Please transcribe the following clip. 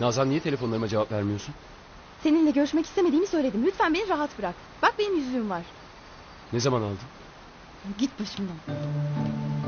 Nazan niye telefonlarıma cevap vermiyorsun? Seninle görüşmek istemediğimi söyledim. Lütfen beni rahat bırak. Bak benim yüzüğüm var. Ne zaman aldın? Git başımdan.